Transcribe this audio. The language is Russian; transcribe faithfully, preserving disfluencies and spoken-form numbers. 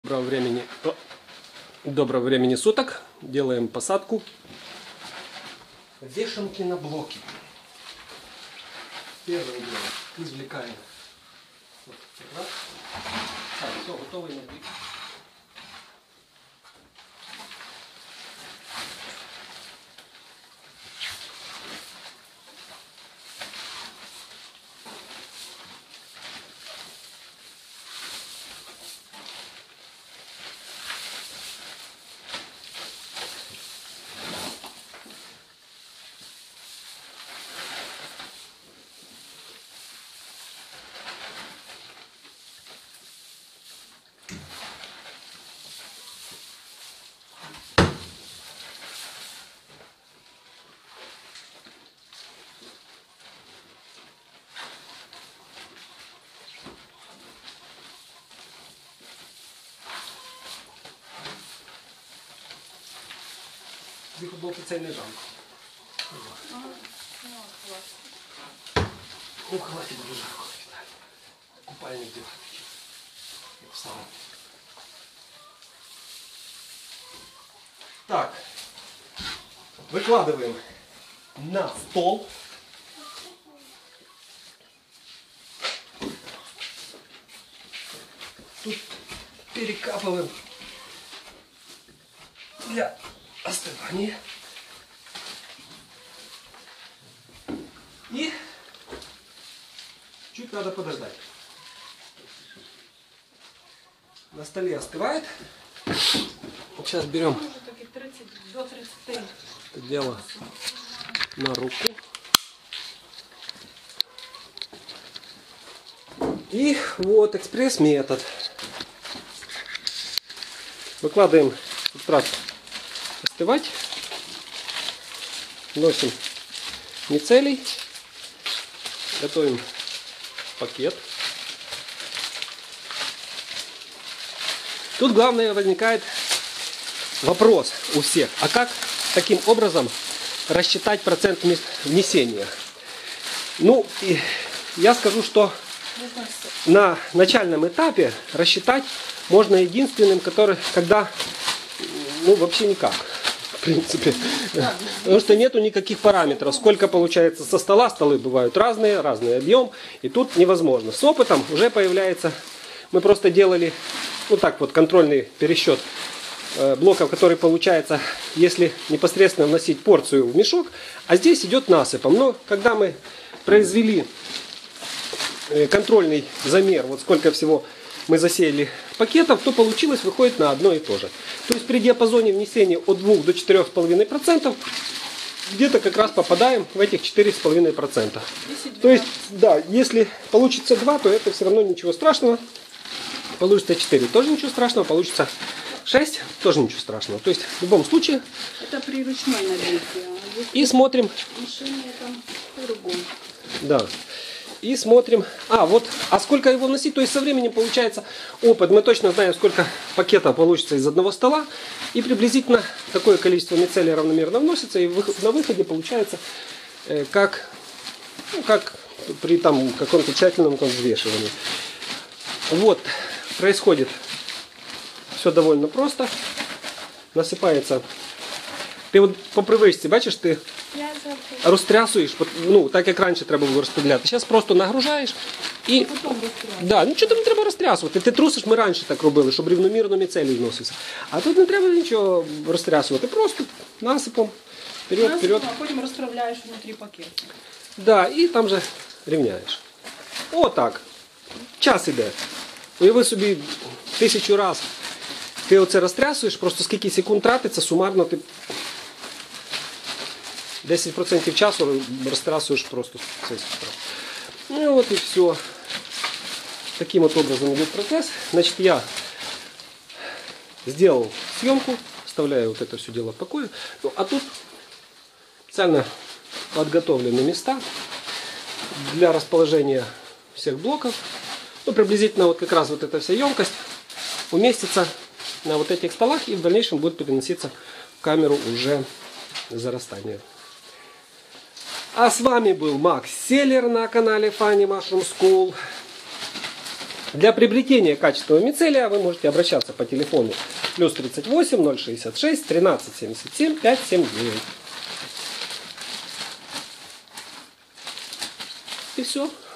Доброго времени, о, доброго времени суток. Делаем посадку вешалки на блоки. Первое дело, извлекаем. Вот, так, все, готовый на блоки. Дві футболки це не жалко. Ну, хватит, дуже жарко. Купальник где? Встал. Так. Выкладываем на стол. Тут перекапываем для остывания. И чуть надо подождать. На столе остывает. Сейчас берем это дело на руку. И вот экспресс-метод. Выкладываем субстрат остывать. Носим мицелий. Готовим пакет. Тут главное возникает вопрос у всех. А как таким образом рассчитать процент внесения? Ну, и я скажу, что на начальном этапе рассчитать можно единственным, который, когда, ну, вообще никак. В принципе. Потому что нету никаких параметров. Сколько получается со стола. Столы бывают разные, разный объем. И тут невозможно. С опытом уже появляется... Мы просто делали вот так вот контрольный пересчет блоков, который получается, если непосредственно вносить порцию в мешок. А здесь идет насыпом. Но когда мы произвели контрольный замер, вот сколько всего мы засеяли пакетов, то получилось, выходит на одно и то же. То есть при диапазоне внесения от двух до четырёх с половиной процентов где-то как раз попадаем в этих четыре с половиной процента. То есть, да, если получится два, то это все равно ничего страшного. Получится четыре, тоже ничего страшного. Получится шесть, тоже ничего страшного. То есть в любом случае... Это при ручной набивке. И смотрим... Да. И смотрим, а вот, а сколько его вносить, то есть со временем получается опыт, мы точно знаем, сколько пакетов получится из одного стола, и приблизительно такое количество мицелия равномерно вносится, и на выходе получается э, как, ну, как при там каком-то тщательном взвешивании. Вот, происходит все довольно просто, насыпается. Ти от по привичці, бачиш, ти розтрясуєш, ну, так як раніше треба було розподіляти. Зараз просто нагружаєш і... Да, нічого там не треба розтрясувати. Ти трусиш, ми раніше так робили, щоб рівномірно міцелій вносився. А тут не треба нічого розтрясувати, просто насипом, вперед, вперед. А потім розправляєш внутрі пакету. Да, і там же рівняєш. Отак. Час іде. Уяви собі тисячу раз. Ти оце розтрясуєш, просто скільки секунд тратиться, сумарно ти десять процентів часу розтрясуєш просто цей субстрат. Ну от і все. Таким вот образом идет процесс. Значит, я сделал съемку, вставляю вот это все дело в покое. Ну, а тут специально подготовлены места для расположения всех блоков. Ну, приблизительно вот как раз вот эта вся емкость уместится на вот этих столах и в дальнейшем будет переноситься в камеру уже зарастания. А с вами был Макс Селлер на канале Funny Mushroom School. Для приобретения качественного мицелия вы можете обращаться по телефону плюс тридцать восемь ноль шестьдесят шесть тринадцать семьдесят семь пятьсот семьдесят девять. И все.